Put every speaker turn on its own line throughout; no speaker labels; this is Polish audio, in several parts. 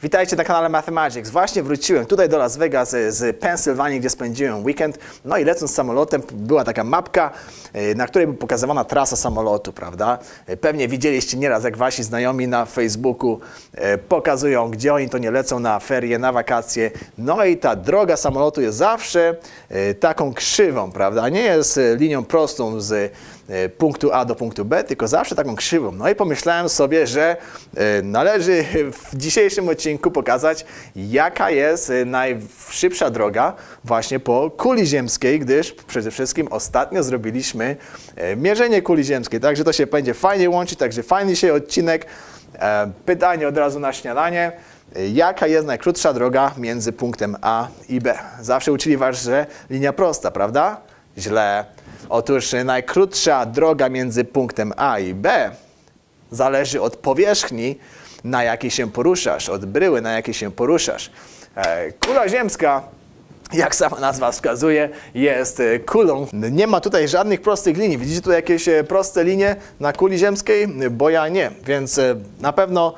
Witajcie na kanale Mathemagics. Właśnie wróciłem tutaj do Las Vegas z Pensylwanii, gdzie spędziłem weekend. No i lecąc samolotem była taka mapka, na której była pokazywana trasa samolotu, prawda? Pewnie widzieliście nieraz, jak wasi znajomi na Facebooku pokazują, gdzie oni to nie lecą na ferie, na wakacje. No i ta droga samolotu jest zawsze taką krzywą, prawda? Nie jest linią prostą z punktu A do punktu B, tylko zawsze taką krzywą. No i pomyślałem sobie, że należy w dzisiejszym odcinku pokazać, jaka jest najszybsza droga właśnie po kuli ziemskiej, gdyż przede wszystkim ostatnio zrobiliśmy mierzenie kuli ziemskiej, także to się będzie fajnie łączyć, także fajny dzisiaj odcinek. Pytanie od razu na śniadanie. Jaka jest najkrótsza droga między punktem A i B? Zawsze uczyli was, że linia prosta, prawda? Źle. Otóż najkrótsza droga między punktem A i B zależy od powierzchni, na jakiej się poruszasz, od bryły, na jakiej się poruszasz. Kula ziemska, jak sama nazwa wskazuje, jest kulą. Nie ma tutaj żadnych prostych linii. Widzicie tu jakieś proste linie na kuli ziemskiej? Bo ja nie, więc na pewno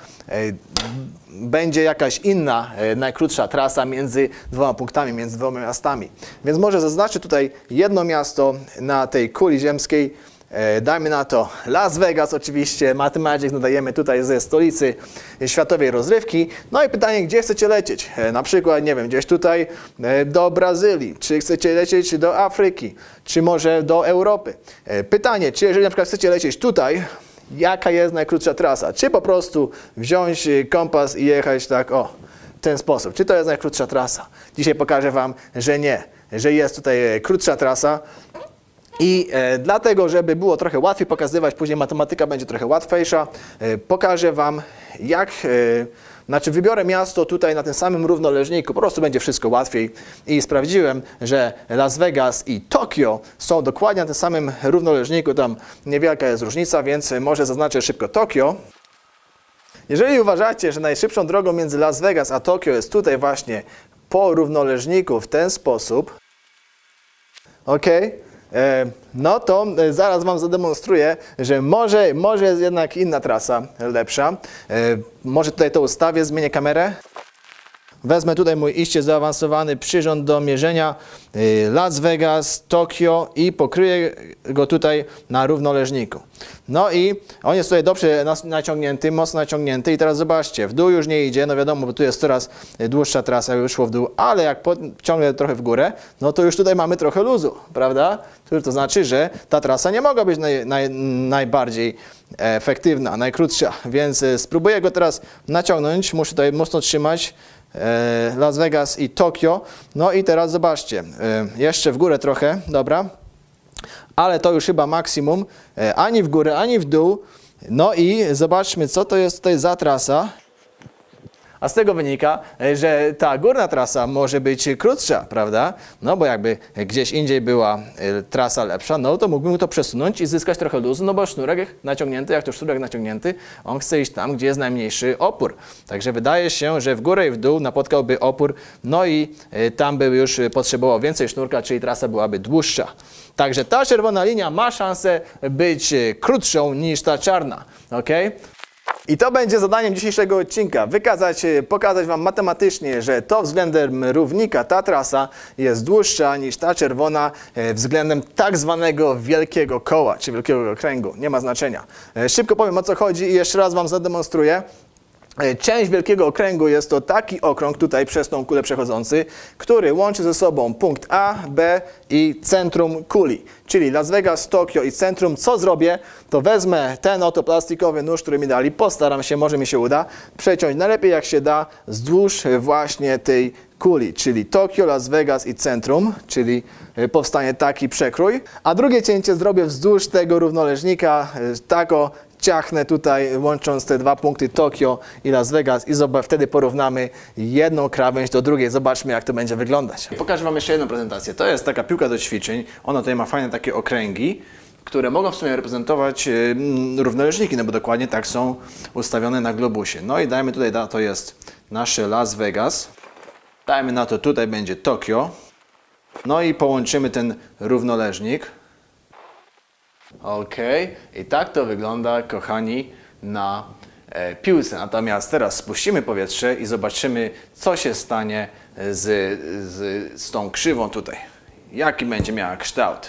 będzie jakaś inna, najkrótsza trasa między dwoma punktami, między dwoma miastami. Więc może zaznaczę tutaj jedno miasto na tej kuli ziemskiej. Dajmy na to Las Vegas, oczywiście. Mathemagics nadajemy tutaj ze stolicy światowej rozrywki. No i pytanie, gdzie chcecie lecieć? Na przykład, nie wiem, gdzieś tutaj do Brazylii, czy chcecie lecieć do Afryki, czy może do Europy. Pytanie, czy jeżeli na przykład chcecie lecieć tutaj, jaka jest najkrótsza trasa? Czy po prostu wziąć kompas i jechać tak, o, w ten sposób? Czy to jest najkrótsza trasa? Dzisiaj pokażę wam, że nie, że jest tutaj krótsza trasa. I dlatego, żeby było trochę łatwiej pokazywać, później matematyka będzie trochę łatwiejsza, pokażę wam, wybiorę miasto tutaj na tym samym równoleżniku, po prostu będzie wszystko łatwiej. I sprawdziłem, że Las Vegas i Tokio są dokładnie na tym samym równoleżniku, tam niewielka jest różnica, więc może zaznaczę szybko Tokio. Jeżeli uważacie, że najszybszą drogą między Las Vegas a Tokio jest tutaj właśnie po równoleżniku w ten sposób, ok? No to zaraz wam zademonstruję, że może jest jednak inna trasa lepsza. Może tutaj to ustawię, zmienię kamerę. Wezmę tutaj mój iście zaawansowany przyrząd do mierzenia Las Vegas, Tokio i pokryję go tutaj na równoleżniku. No i on jest tutaj dobrze naciągnięty, mocno naciągnięty i teraz zobaczcie, w dół już nie idzie, no wiadomo, bo tu jest coraz dłuższa trasa, już szło w dół, ale jak ciągnę trochę w górę, no to już tutaj mamy trochę luzu, prawda? To znaczy, że ta trasa nie mogła być najbardziej efektywna, najkrótsza, więc spróbuję go teraz naciągnąć, muszę tutaj mocno trzymać. Las Vegas i Tokio. No i teraz zobaczcie, jeszcze w górę trochę, dobra, ale to już chyba maksimum, ani w górę, ani w dół. No i zobaczmy, co to jest tutaj za trasa. A z tego wynika, że ta górna trasa może być krótsza, prawda? No bo jakby gdzieś indziej była trasa lepsza, no to mógłbym to przesunąć i zyskać trochę luzu, no bo sznurek naciągnięty, jak to sznurek naciągnięty, on chce iść tam, gdzie jest najmniejszy opór. Także wydaje się, że w górę i w dół napotkałby opór, no i tam by już potrzebował więcej sznurka, czyli trasa byłaby dłuższa. Także ta czerwona linia ma szansę być krótszą niż ta czarna, ok? I to będzie zadaniem dzisiejszego odcinka. Pokazać wam matematycznie, że to względem równika ta trasa jest dłuższa niż ta czerwona względem tak zwanego wielkiego koła, czy wielkiego okręgu. Nie ma znaczenia. Szybko powiem, o co chodzi i jeszcze raz wam zademonstruję. Część wielkiego okręgu jest to taki okrąg tutaj przez tą kulę przechodzący, który łączy ze sobą punkt A, B i centrum kuli. Czyli Las Vegas, Tokio i centrum. Co zrobię? To wezmę ten oto plastikowy nóż, który mi dali, postaram się, może mi się uda, przeciąć najlepiej jak się da wzdłuż właśnie tej kuli, czyli Tokio, Las Vegas i centrum, czyli powstanie taki przekrój. A drugie cięcie zrobię wzdłuż tego równoleżnika, ciachnę tutaj, łącząc te dwa punkty Tokio i Las Vegas i wtedy porównamy jedną krawędź do drugiej. Zobaczmy, jak to będzie wyglądać. Pokażę wam jeszcze jedną prezentację. To jest taka piłka do ćwiczeń. Ona tutaj ma fajne takie okręgi, które mogą w sumie reprezentować równoleżniki, no bo dokładnie tak są ustawione na globusie. No i dajmy tutaj, to jest nasze Las Vegas. Dajmy na to, tutaj będzie Tokio. No i połączymy ten równoleżnik. Ok, i tak to wygląda, kochani, na piłce. Natomiast teraz spuścimy powietrze i zobaczymy, co się stanie z tą krzywą tutaj. Jaki będzie miała kształt.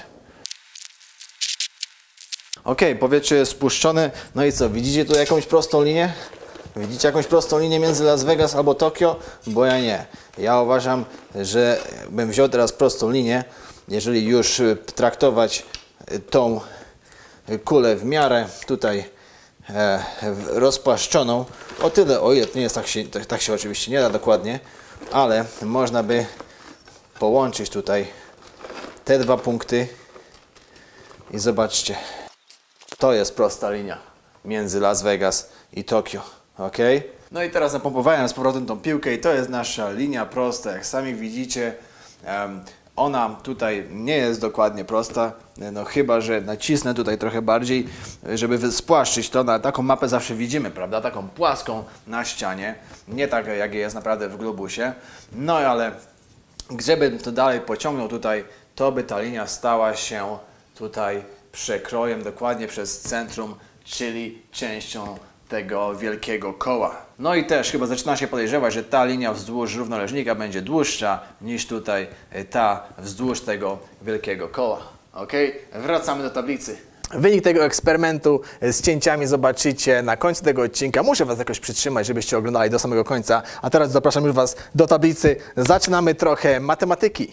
Ok, powietrze jest spuszczone. No i co, widzicie tu jakąś prostą linię? Widzicie jakąś prostą linię między Las Vegas albo Tokio? Bo ja nie. Ja uważam, że bym wziął teraz prostą linię, jeżeli już traktować tą kulę w miarę tutaj rozpłaszczoną. O tyle, o ile to nie jest tak się oczywiście nie da dokładnie, ale można by połączyć tutaj te dwa punkty i zobaczcie. To jest prosta linia między Las Vegas i Tokio. Ok? No i teraz napompowałem z powrotem tą piłkę i to jest nasza linia prosta. Jak sami widzicie, ona tutaj nie jest dokładnie prosta, no chyba że nacisnę tutaj trochę bardziej, żeby spłaszczyć to. Na taką mapę zawsze widzimy, prawda? Taką płaską na ścianie, nie tak jak jest naprawdę w globusie. No ale gdybym to dalej pociągnął tutaj, to by ta linia stała się tutaj przekrojem dokładnie przez centrum, czyli częścią tego wielkiego koła. No i też chyba zaczyna się podejrzewać, że ta linia wzdłuż równoleżnika będzie dłuższa niż tutaj ta wzdłuż tego wielkiego koła. Ok? Wracamy do tablicy. Wynik tego eksperymentu z cięciami zobaczycie na końcu tego odcinka. Muszę Was jakoś przytrzymać, żebyście oglądali do samego końca. A teraz zapraszam już Was do tablicy. Zaczynamy trochę matematyki.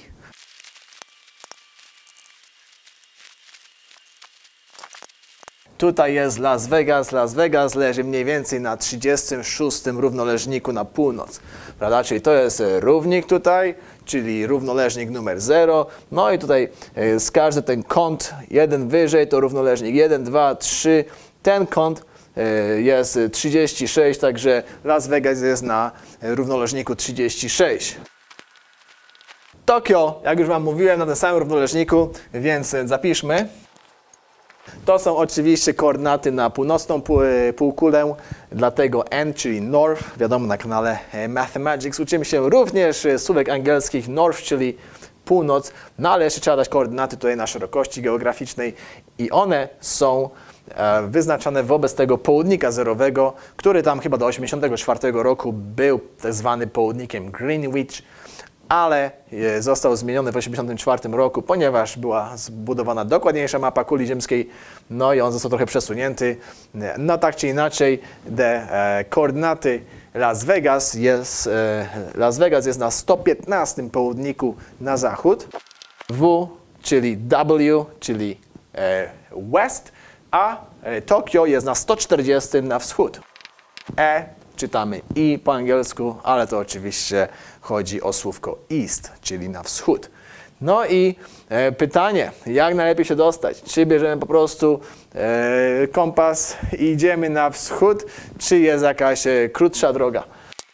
Tutaj jest Las Vegas. Las Vegas leży mniej więcej na 36 równoleżniku na północ. Prawda? Czyli to jest równik tutaj, czyli równoleżnik numer 0. No i tutaj z każdy ten kąt, jeden wyżej to równoleżnik 1, 2, 3. Ten kąt jest 36, także Las Vegas jest na równoleżniku 36. Tokio, jak już Wam mówiłem, na tym samym równoleżniku, więc zapiszmy. To są oczywiście koordynaty na północną półkulę, dlatego N, czyli North, wiadomo na kanale Mathemagics. Uczymy się również słówek angielskich North, czyli północ, no ale jeszcze trzeba dać koordynaty tutaj na szerokości geograficznej i one są wyznaczane wobec tego południka zerowego, który tam chyba do 1984 roku był tak zwany południkiem Greenwich, ale został zmieniony w 1984 roku, ponieważ była zbudowana dokładniejsza mapa kuli ziemskiej, no i on został trochę przesunięty. No tak czy inaczej, koordynaty Las Vegas jest na 115 południku na zachód, W, czyli W, czyli west, a Tokio jest na 140 na wschód. E czytamy I po angielsku, ale to oczywiście chodzi o słówko east, czyli na wschód. No i pytanie, jak najlepiej się dostać? Czy bierzemy po prostu kompas i idziemy na wschód, czy jest jakaś krótsza droga?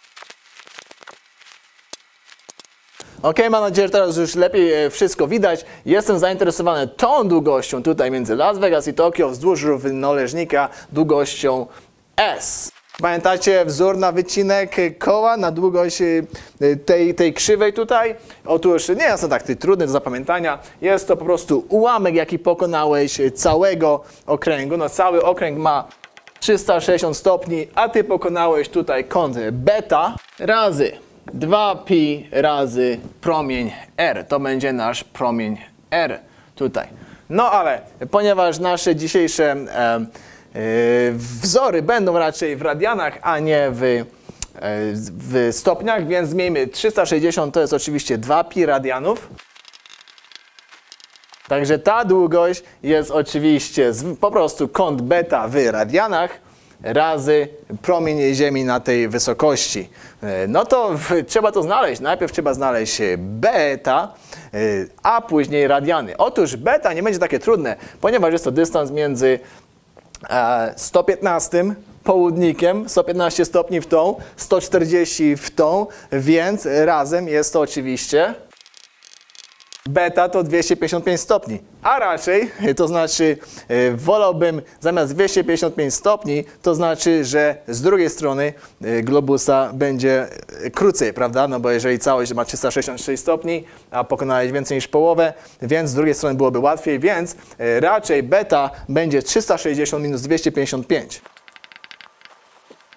Ok, mam nadzieję, że teraz już lepiej wszystko widać. Jestem zainteresowany tą długością tutaj między Las Vegas i Tokio wzdłuż równoleżnika długością S. Pamiętacie wzór na wycinek koła, na długość tej krzywej tutaj? Otóż nie jest to tak trudne do zapamiętania. Jest to po prostu ułamek, jaki pokonałeś całego okręgu. No cały okręg ma 360 stopni, a ty pokonałeś tutaj kąt beta razy 2pi razy promień R. To będzie nasz promień R tutaj. No ale ponieważ nasze dzisiejsze wzory będą raczej w radianach, a nie w stopniach, więc zmieńmy 360, to jest oczywiście 2pi radianów. Także ta długość jest oczywiście po prostu kąt beta w radianach razy promień Ziemi na tej wysokości. No to trzeba to znaleźć. Najpierw trzeba znaleźć beta, a później radiany. Otóż beta nie będzie takie trudne, ponieważ jest to dystans między 115 południkiem, 115 stopni w tą, 140 w tą, więc razem jest to oczywiście beta to 255 stopni, a raczej, to znaczy wolałbym zamiast 255 stopni, to znaczy, że z drugiej strony globusa będzie krócej, prawda? No bo jeżeli całość ma 366 stopni, a pokonałeś więcej niż połowę, więc z drugiej strony byłoby łatwiej, więc raczej beta będzie 360 minus 255.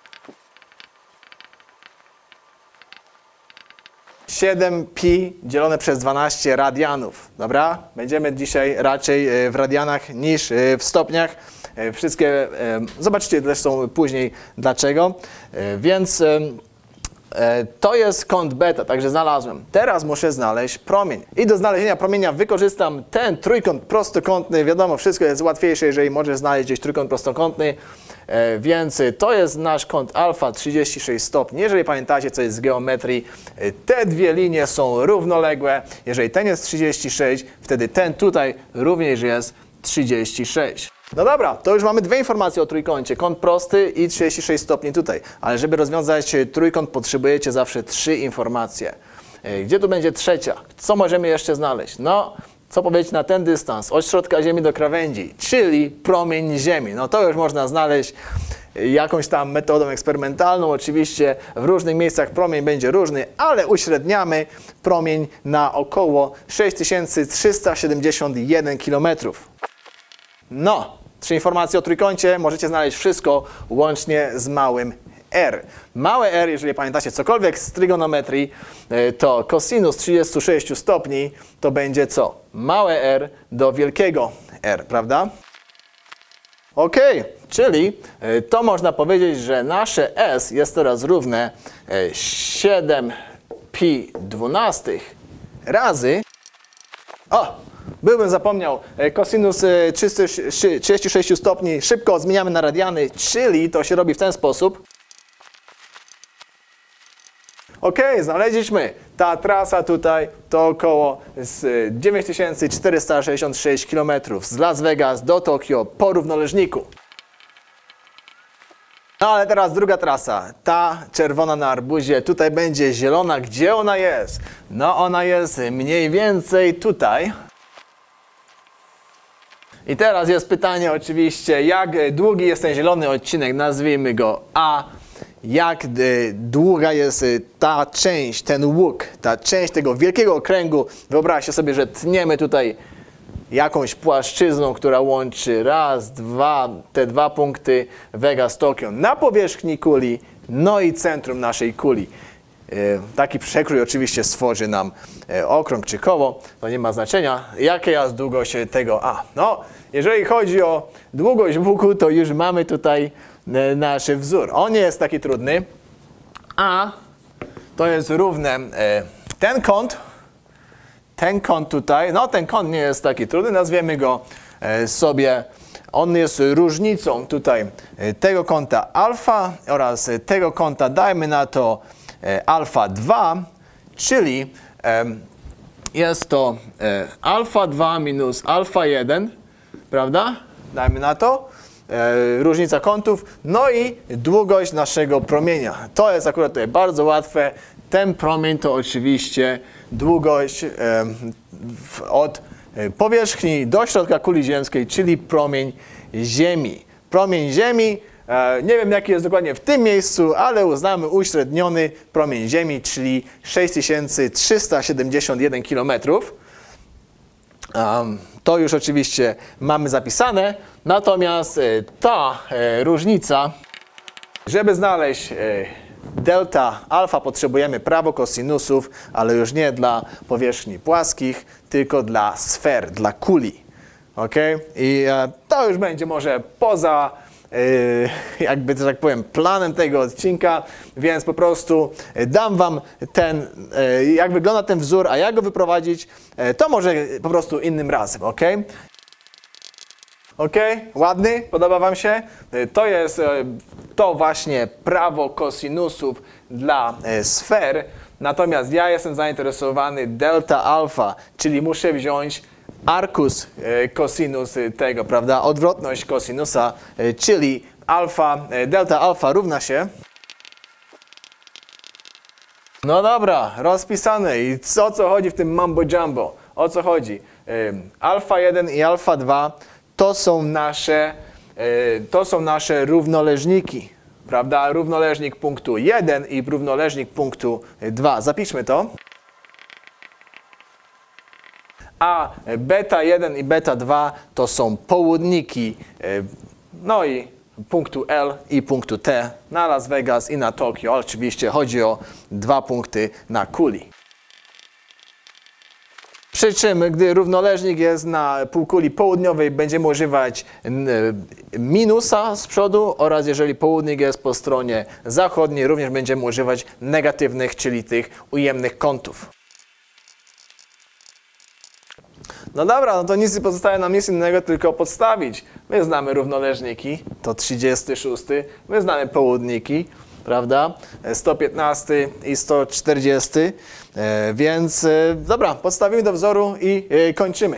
7pi dzielone przez 12 radianów. Dobra? Będziemy dzisiaj raczej w radianach niż w stopniach. Wszystkie, zobaczycie zresztą później dlaczego. Więc to jest kąt beta, także znalazłem. Teraz muszę znaleźć promień. I do znalezienia promienia wykorzystam ten trójkąt prostokątny. Wiadomo, wszystko jest łatwiejsze, jeżeli możesz znaleźć gdzieś trójkąt prostokątny. Więc to jest nasz kąt alfa 36 stopni. Jeżeli pamiętacie coś z geometrii, te dwie linie są równoległe. Jeżeli ten jest 36, wtedy ten tutaj również jest 36. No dobra, to już mamy dwie informacje o trójkącie. Kąt prosty i 36 stopni tutaj. Ale żeby rozwiązać trójkąt, potrzebujecie zawsze 3 informacje. Gdzie tu będzie trzecia? Co możemy jeszcze znaleźć? No, co powiedzieć na ten dystans? Od środka Ziemi do krawędzi, czyli promień Ziemi. No to już można znaleźć jakąś tam metodą eksperymentalną. Oczywiście w różnych miejscach promień będzie różny, ale uśredniamy promień na około 6371 km. No, 3 informacje o trójkącie, możecie znaleźć wszystko łącznie z małym r. Małe r, jeżeli pamiętacie cokolwiek z trygonometrii, to cosinus 36 stopni to będzie co? Małe r do wielkiego R, prawda? Ok, czyli to można powiedzieć, że nasze s jest teraz równe 7pi12 razy... O! Byłbym zapomniał, cosinus 36 stopni szybko zmieniamy na radiany, czyli to się robi w ten sposób. Ok, znaleźliśmy. Ta trasa tutaj to około 9466 km z Las Vegas do Tokio po równoleżniku. No ale teraz druga trasa, ta czerwona na arbuzie, tutaj będzie zielona. Gdzie ona jest? No ona jest mniej więcej tutaj. I teraz jest pytanie oczywiście, jak długi jest ten zielony odcinek, nazwijmy go A. Jak długa jest ta część, ten łuk, ta część tego wielkiego okręgu. Wyobraźcie sobie, że tniemy tutaj jakąś płaszczyzną, która łączy te dwa punkty Vegas, Tokio na powierzchni kuli, no i centrum naszej kuli. Taki przekrój oczywiście stworzy nam okrąg czy koło, to nie ma znaczenia. Jaka jest długość tego A? No, jeżeli chodzi o długość łuku, to już mamy tutaj nasz wzór. On nie jest taki trudny, a to jest równe ten kąt tutaj, no ten kąt nie jest taki trudny, nazwiemy go sobie, on jest różnicą tutaj tego kąta alfa oraz tego kąta, dajmy na to alfa 2, czyli jest to alfa 2 minus alfa 1, prawda? Dajmy na to. Różnica kątów, no i długość naszego promienia. To jest akurat tutaj bardzo łatwe. Ten promień to oczywiście długość od powierzchni do środka kuli ziemskiej, czyli promień Ziemi. Promień Ziemi, nie wiem jaki jest dokładnie w tym miejscu, ale uznamy uśredniony promień Ziemi, czyli 6371 km. To już oczywiście mamy zapisane, natomiast ta różnica, żeby znaleźć delta alfa, potrzebujemy prawokosinusów, ale już nie dla powierzchni płaskich, tylko dla sfer, dla kuli. Ok? I to już będzie może poza jakby, że tak powiem, planem tego odcinka, więc po prostu dam wam jak wygląda ten wzór, a jak go wyprowadzić, to może po prostu innym razem, ok? Ok? Ładny? Podoba wam się? To jest to właśnie prawo kosinusów dla sfer, natomiast ja jestem zainteresowany delta alfa, czyli muszę wziąć arcus cosinus tego, prawda? Odwrotność kosinusa, czyli delta alfa równa się. No dobra, rozpisane. I o co chodzi w tym mambo jumbo? O co chodzi? Alfa 1 i alfa 2 to są nasze równoleżniki, prawda? Równoleżnik punktu 1 i równoleżnik punktu 2. Zapiszmy to. A beta 1 i beta 2 to są południki, no i punktu L i punktu T na Las Vegas i na Tokio. Oczywiście chodzi o 2 punkty na kuli. Przy czym, gdy równoleżnik jest na półkuli południowej, będziemy używać minusa z przodu oraz jeżeli południk jest po stronie zachodniej, również będziemy używać negatywnych, czyli tych ujemnych kątów. No dobra, no to nic nie pozostaje nam nic innego, tylko podstawić. My znamy równoleżniki, to 36, my znamy południki, prawda? 115 i 140, więc dobra, podstawimy do wzoru i kończymy.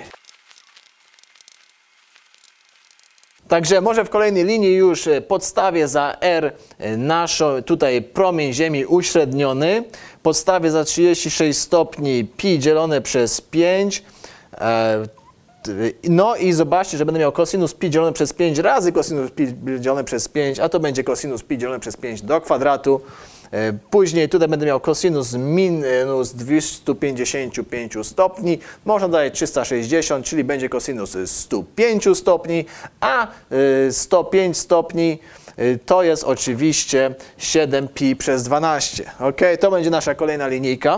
Także może w kolejnej linii już podstawię za R naszą tutaj promień Ziemi uśredniony, podstawię za 36 stopni pi dzielone przez 5. No i zobaczcie, że będę miał cosinus pi dzielone przez 5 razy cosinus pi dzielone przez 5, a to będzie cosinus pi dzielone przez 5 do kwadratu. Później tutaj będę miał cosinus minus 255 stopni, można dodać 360, czyli będzie cosinus 105 stopni, a 105 stopni to jest oczywiście 7pi przez 12. Ok, to będzie nasza kolejna linijka.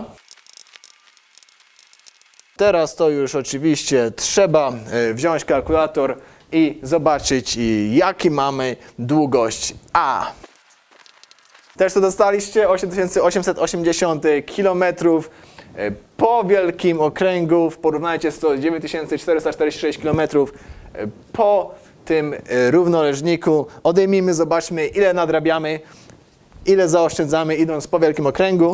Teraz to już oczywiście trzeba wziąć kalkulator i zobaczyć, jaki mamy długość A. Też to dostaliście 8880 km po wielkim okręgu, porównajcie z to 9446 km po tym równoleżniku. Odejmijmy, zobaczmy, ile nadrabiamy, ile zaoszczędzamy idąc po wielkim okręgu.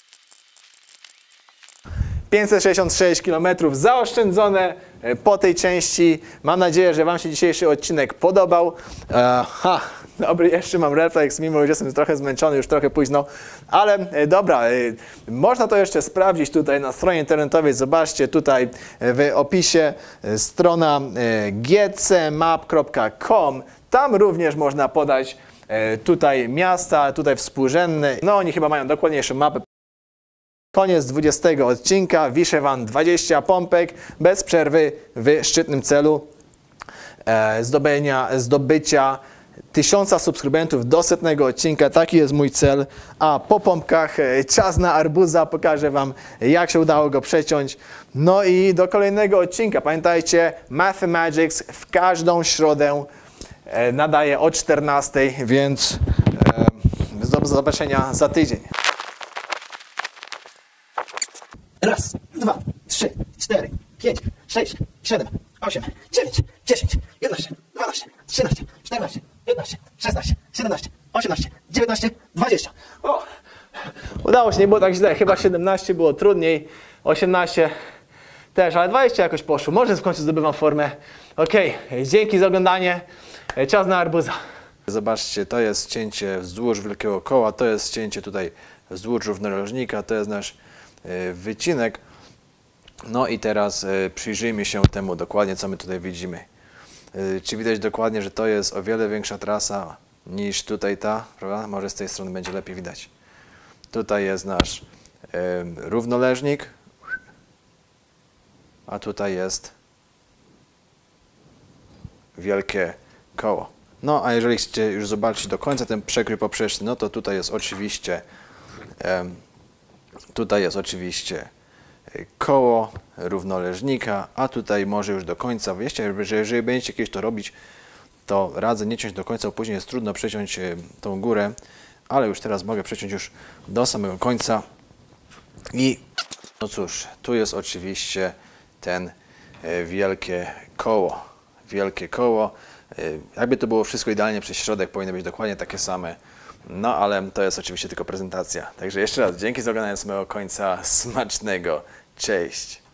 566 km zaoszczędzone po tej części. Mam nadzieję, że Wam się dzisiejszy odcinek podobał. Dobry, jeszcze mam refleks, mimo że jestem trochę zmęczony, już trochę późno. Ale dobra, można to jeszcze sprawdzić tutaj na stronie internetowej. Zobaczcie tutaj w opisie strona gcmap.com. Tam również można podać tutaj miasta, tutaj współrzędne. No oni chyba mają dokładniejszą mapę. Koniec 20 odcinka, wiszę Wam 20 pompek bez przerwy w szczytnym celu zdobycia 1000 subskrybentów do 100 odcinka. Taki jest mój cel. A po pompkach czas na arbuza. Pokażę Wam, jak się udało go przeciąć. No i do kolejnego odcinka. Pamiętajcie, Mathemagics w każdą środę nadaje o 14, więc do zobaczenia za tydzień. 1, 2, 3, 4, 5, 6, 7, 8, 9, 10, 11, 12, 13, 14, 15, 16, 17, 18, 19, 20. O, udało się, nie było tak źle. Chyba 17 było trudniej, 18 też, ale 20 jakoś poszło. Może w końcu zdobywam formę. Ok, dzięki za oglądanie. Czas na arbuza. Zobaczcie, to jest cięcie wzdłuż wielkiego koła, to jest cięcie tutaj wzdłuż równoleżnika, to jest nasz wycinek. No i teraz przyjrzyjmy się temu dokładnie, co my tutaj widzimy. Czy widać dokładnie, że to jest o wiele większa trasa niż tutaj ta, prawda? Może z tej strony będzie lepiej widać. Tutaj jest nasz równoleżnik, a tutaj jest wielkie koło. No a jeżeli chcecie już zobaczyć do końca ten przekrój poprzeczny, no to tutaj jest oczywiście koło równoleżnika, a tutaj może już do końca wyjścia, że jeżeli będziecie kiedyś to robić, to radzę nie ciąć do końca, bo później jest trudno przeciąć tą górę, ale już teraz mogę przeciąć już do samego końca. I no cóż, tu jest oczywiście ten wielkie koło. Jakby to było wszystko idealnie przez środek, powinno być dokładnie takie same. No ale to jest oczywiście tylko prezentacja. Także jeszcze raz dzięki za oglądanie samego końca. Smacznego. Cześć.